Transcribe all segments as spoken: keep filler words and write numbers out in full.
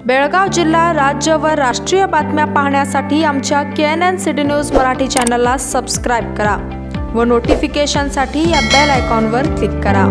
बेळगाव जिल्हा, राज्य व राष्ट्रीय बातम्या पाहण्यासाठी आमच्या K N N city news Marathi चॅनलला सबस्क्राईब करा व नोटिफिकेशनसाठी या बेल आयकॉनवर क्लिक करा।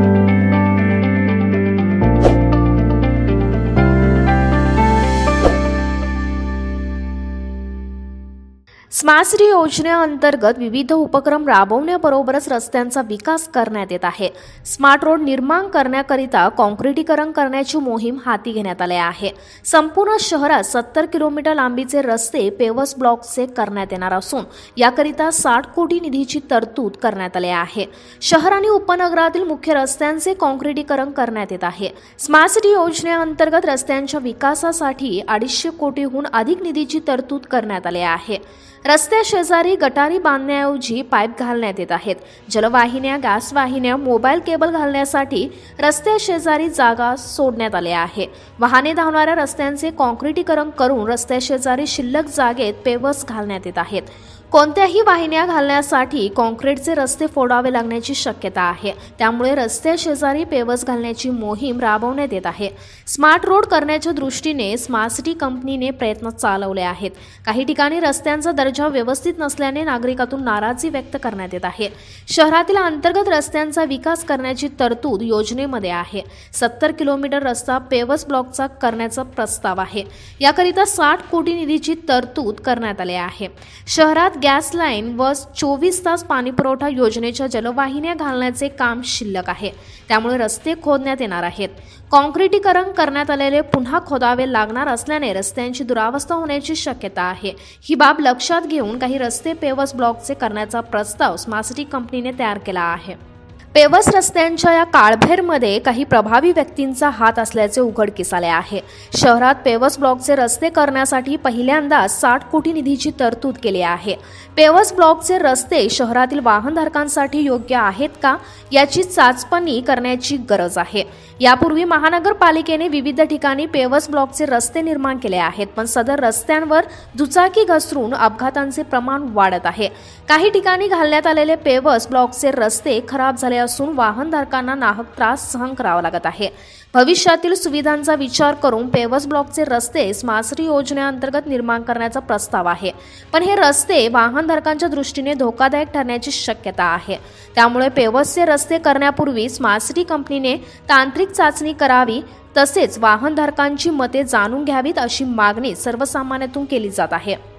स्मार्ट सिटी योजनेअंतर्गत विविध उपक्रम राबवण्याबरोबरच रस्त्यांचा विकास करण्यात येत आहे। स्मार्ट रोड निर्माण करण्याकरिता काँक्रिटीकरण करण्याची मोहीम हाती घेण्यात आली आहे। संपूर्ण शहरात सत्तर किलोमीटर लांबीचे रस्ते पेवर्स ब्लॉकचे करण्यात येणार असून याकरिता साठ कोटी निधीची तरतूद करण्यात आली आहे। शहर आणि उपनगरातील मुख्य रस्त्यांचे काँक्रिटीकरण करण्यात येत आहे। स्मार्ट सिटी योजनेअंतर्गत रस्त्यांच्या विकासासाठी अडीचशे कोटीहून अधिक निधीची तरतूद करण्यात आली आहे। रस्त्या शेजारी गटारी बांधण्याऐवजी पाईप घालण्यात येत आहेत। जलवाहिन्या, गॅस वाहिन्या, मोबाईल केबल घालण्यासाठी रस्त्या शेजारी जागा सोडण्यात आली आहे। वाहने धावणाऱ्या रस्त्यांचे काँक्रिटीकरण करून रस्त्या शेजारी शिल्लक जागेत पेवर्स घालण्यात येत आहेत। कोणत्याही वाहिन्या घालण्यासाठी काँक्रीटचे रस्ते फोडावे लागण्याची शक्यता आहे, त्यामुळे रस्त्या शेजारी पेवर्स घालण्याची मोहीम राबवण्यात येत आहे। स्मार्ट रोड करण्याच्या दृष्टीने स्मार्ट सिटी कंपनीने प्रयत्न चालवले आहेत। काही ठिकाणी रस्त्यांचा दर्जा व्यवस्थित नसल्याने नागरिकातून नाराजी व्यक्त करण्यात येत आहे। शहरातील अंतर्गत रस्त्यांचा विकास करण्याची तरतूद योजनेमध्ये आहे। सत्तर किलोमीटर रस्ता पेवर्स ब्लॉकचा करण्याचा प्रस्ताव आहे। याकरिता साठ कोटी निधीची तरतूद करण्यात आली आहे। शहरात गॅस लाईन व चोवीस तास पाणीपुरवठा योजनेच्या जलवाहिन्या घालण्याचे काम शिल्लक आहे, त्यामुळे रस्ते खोदण्यात येणार आहेत। काँक्रिटीकरण करण्यात आलेले पुन्हा खोदावे लागणार असल्याने रस्त्यांची दुरावस्था होण्याची शक्यता आहे। ही बाब लक्षात घेऊन काही रस्ते पेवर्स ब्लॉकचे करण्याचा प्रस्ताव स्मार्ट सिटी कंपनीने तयार केला आहे। पेवर्स रस्त्यांच्या या काळभेरमध्ये काही प्रभावी व्यक्तींचा हात असल्याचे उघडकीस आले आहे। शहरात पेवर्स ब्लॉकचे रस्ते करण्यासाठी पहिल्यांदा साठ कोटी निधीची तरतूद केली आहे। पेवर्स ब्लॉकचे रस्ते शहरातील वाहनधारकांसाठी योग्य आहेत का याची चाचपणी करण्याची गरज आहे। यापूर्वी महानगरपालिकेने विविध ठिकाणी पेवर्स ब्लॉकचे रस्ते निर्माण केले आहेत, पण सदर रस्त्यांवर दुचाकी घसरून अपघातांचे प्रमाण वाढत आहे। काही ठिकाणी घालण्यात आलेले पेवर्स ब्लॉकचे रस्ते खराब झाले असून वाहनधारकांना नाहक त्रास सहन करावा लागत आहे। भविष्यातील सुविधांचा विचार करून पेवर्स ब्लॉकचे रस्ते स्मार्ट सिटी योजनेअंतर्गत निर्माण करण्याचा प्रस्ताव आहे, पण हे रस्ते वाहनधारकांच्या दृष्टीने धोकादायक ठरण्याची शक्यता आहे। त्यामुळे पेवर्सचे रस्ते करण्यापूर्वी स्मार्ट सिटी कंपनीने तांत्रिक चाचणी करावी, तसेच वाहनधारकांची मते जाणून घ्यावीत अशी मागणी सर्वसामान्यांतून केली जात आहे।